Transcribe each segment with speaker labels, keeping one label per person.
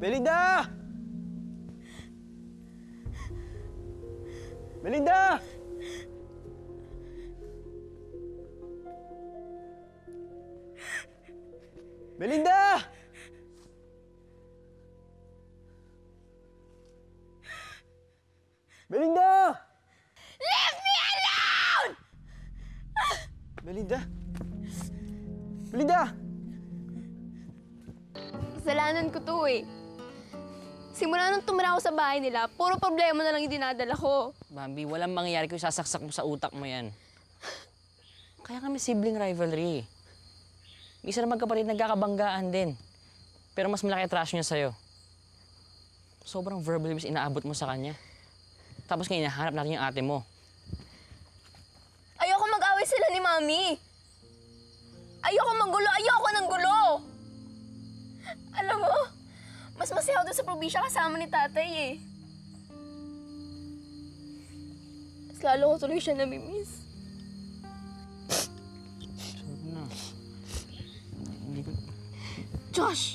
Speaker 1: Melinda! Melinda! Melinda! Melinda!
Speaker 2: Leave me alone!
Speaker 1: Melinda? Melinda!
Speaker 2: Kasalanan ko to eh. Simula nung tumira ako sa bahay nila, puro problema na lang yung dinadala ko.
Speaker 3: Bambi, walang mangyayari kung sasaksak mo sa utak mo yan. Kaya kami sibling rivalry. Isa na magkapatid nagkakabanggaan din. Pero mas malaki trash niya sa'yo. Sobrang verbal abuse inaabot mo sa kanya. Tapos ngayon, hinahanap natin yung ate mo.
Speaker 2: Ayoko mag-away sila ni Mami. Ayoko manggulo, ayoko ng gulo. Alam mo, mas masaya ako dun sa probinsya kasama ni tatay eh. Mas lalo ko tuloy siya namimiss.
Speaker 3: Sabi na. Hindi ko...
Speaker 2: Josh!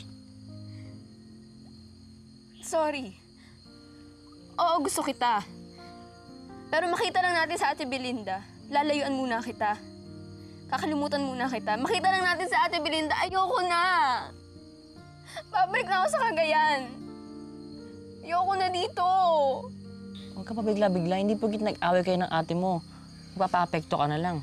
Speaker 2: Sorry. Oo, gusto kita. Pero makita lang natin sa Ate Belinda, lalayuan muna kita. Kakalimutan muna kita. Makita lang natin sa Ate Belinda, ayoko na! Babalik na ako sa Cagayan. Ayoko na dito.
Speaker 3: Huwag ka pabigla-bigla. Hindi pagit nag-away kayo ng ate mo. Magpapapekto ka na lang.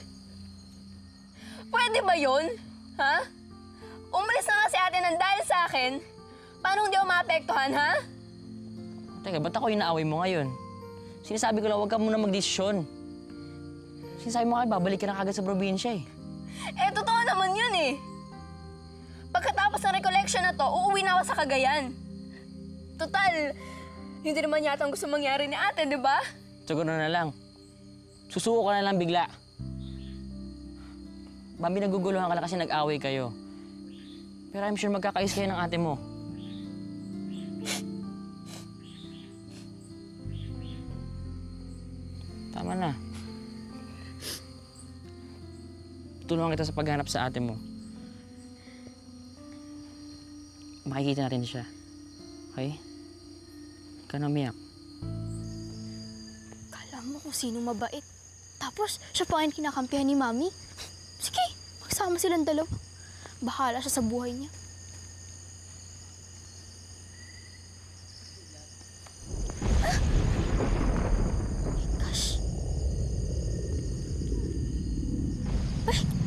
Speaker 2: Pwede ba yun? Ha? Umalis na nga si ate nang dahil sa akin. Paano hindi ako maapektuhan, ha?
Speaker 3: Teka, ba't ako yung naaway mo ngayon? Sinasabi ko lang, huwag ka muna magdesisyon. Sinasabi mo kayo, babalik ka na kagad sa probinsya eh.
Speaker 2: Eh, totoo naman yun eh. Pagkatapos ng recollection na to, uuwi na ako sa Cagayan. Total, hindi naman yata ang gusto mangyari ni ate, di ba?
Speaker 3: Siguro na lang. Susuko ka na lang bigla. Bambi, naguguluhan ka lang kasi nag-away kayo. Pero I'm sure magkakayos kayo ng ate mo. Tama na. Tulungan kita sa paghanap sa ate mo. Makikita natin siya. Okay? Huwag ka na umiyak.
Speaker 4: Kala mo kung sino mabait. Tapos, siya pa ang kinakampihan ni Mami. Sige, magsama silang dalawa. Bahala siya sa buhay niya. Ah! Oh my gosh. Ay!